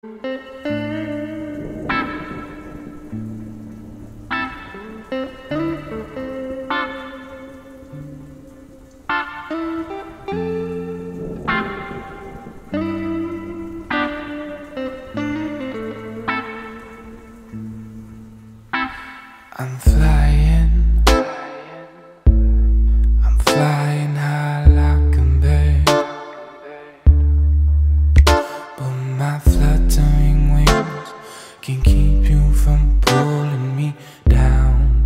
I'm flying high like a bird, but my fluttering wings can keep you from pulling me down.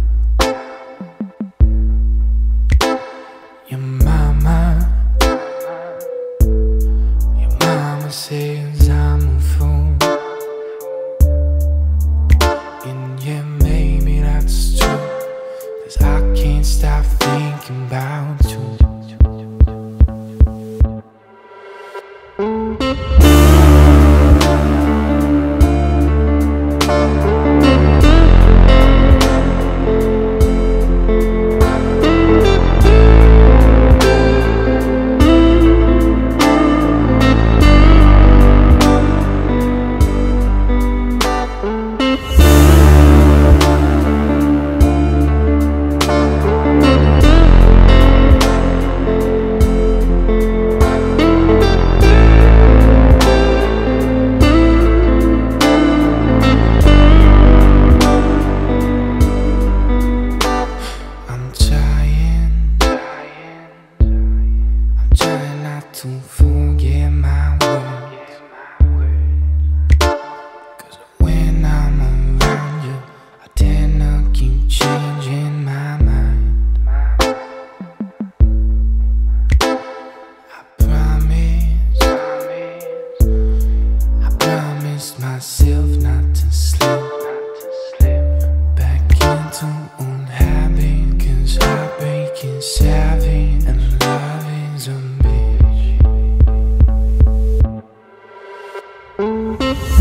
Your mama says I'm a fool, and yeah, maybe that's true, 'cause I can't stop thinking about you. To forget my words, 'cause when I'm around you, I tend to keep changing my mind. I promised myself not to slip back into old habit, 'cause heartbreak is savage and love is a bitch.